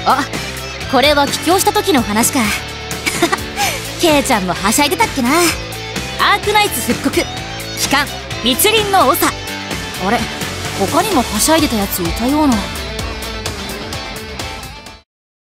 あ、これは帰郷した時の話か。ケイちゃんもはしゃいでたっけな。アークナイツ復刻、帰還密林の長。あれ、他にもはしゃいでたやついたような。